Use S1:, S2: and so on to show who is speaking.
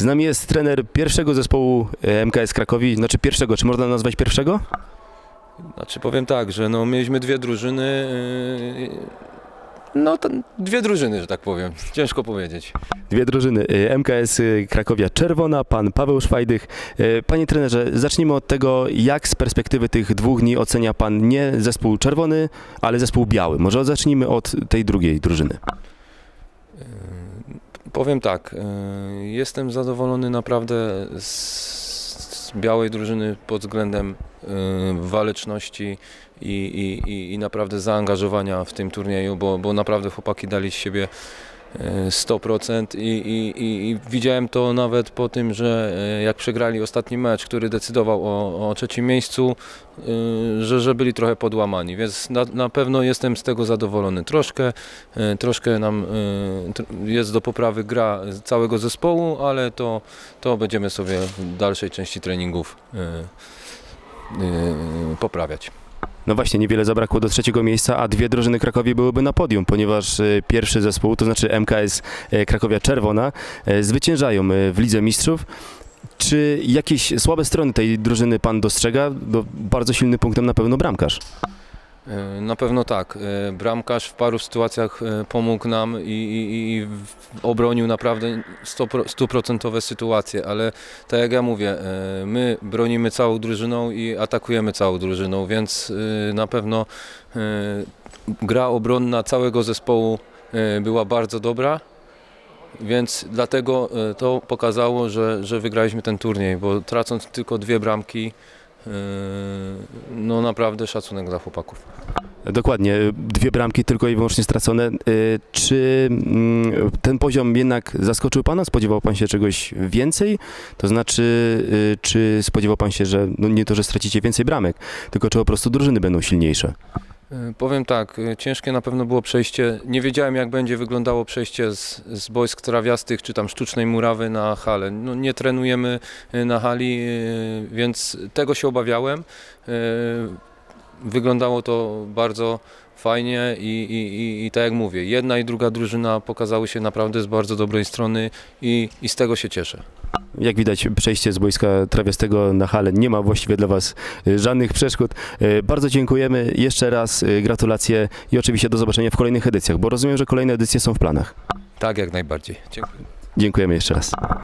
S1: Z nami jest trener pierwszego zespołu MKS Krakowi, znaczy pierwszego, czy można nazwać pierwszego?
S2: Znaczy powiem tak, że no, mieliśmy dwie drużyny, dwie drużyny, że tak powiem, ciężko powiedzieć.
S1: Dwie drużyny, MKS Krakowia Czerwona, pan Paweł Szwajdych. Panie trenerze, zacznijmy od tego, jak z perspektywy tych 2 dni ocenia pan nie zespół czerwony, ale zespół biały. Może zacznijmy od tej drugiej drużyny.
S2: Powiem tak, jestem zadowolony naprawdę z białej drużyny pod względem waleczności i naprawdę zaangażowania w tym turnieju, bo naprawdę chłopaki dali z siebie 100% i widziałem to nawet po tym, że jak przegrali ostatni mecz, który decydował o trzecim miejscu, że byli trochę podłamani, więc na pewno jestem z tego zadowolony. Troszkę nam jest do poprawy gra całego zespołu, ale to będziemy sobie w dalszej części treningów poprawiać.
S1: No właśnie, niewiele zabrakło do trzeciego miejsca, a dwie drużyny Krakowi byłyby na podium, ponieważ pierwszy zespół, to znaczy MKS Krakowia Czerwona, zwyciężają w Lidze Mistrzów. Czy jakieś słabe strony tej drużyny pan dostrzega? Bo bardzo silnym punktem na pewno bramkarz.
S2: Na pewno tak. Bramkarz w paru sytuacjach pomógł nam i obronił naprawdę 100% sytuacje, ale tak jak ja mówię, my bronimy całą drużyną i atakujemy całą drużyną, więc na pewno gra obronna całego zespołu była bardzo dobra, więc dlatego to pokazało, że wygraliśmy ten turniej, bo tracąc tylko 2 bramki, no naprawdę szacunek dla chłopaków.
S1: Dokładnie, 2 bramki tylko i wyłącznie stracone. Czy ten poziom jednak zaskoczył pana? Spodziewał pan się czegoś więcej? To znaczy, czy spodziewał pan się, że no nie to, że stracicie więcej bramek, tylko czy po prostu drużyny będą silniejsze?
S2: Powiem tak, ciężkie na pewno było przejście. Nie wiedziałem, jak będzie wyglądało przejście z boisk trawiastych czy tam sztucznej murawy na halę. No, nie trenujemy na hali, więc tego się obawiałem. Wyglądało to bardzo fajnie i tak jak mówię, jedna i druga drużyna pokazały się naprawdę z bardzo dobrej strony i z tego się cieszę.
S1: Jak widać, przejście z boiska trawiastego na halę nie ma właściwie dla was żadnych przeszkód. Bardzo dziękujemy, jeszcze raz gratulacje i oczywiście do zobaczenia w kolejnych edycjach, bo rozumiem, że kolejne edycje są w planach.
S2: Tak, jak najbardziej. Dziękuję.
S1: Dziękujemy jeszcze raz.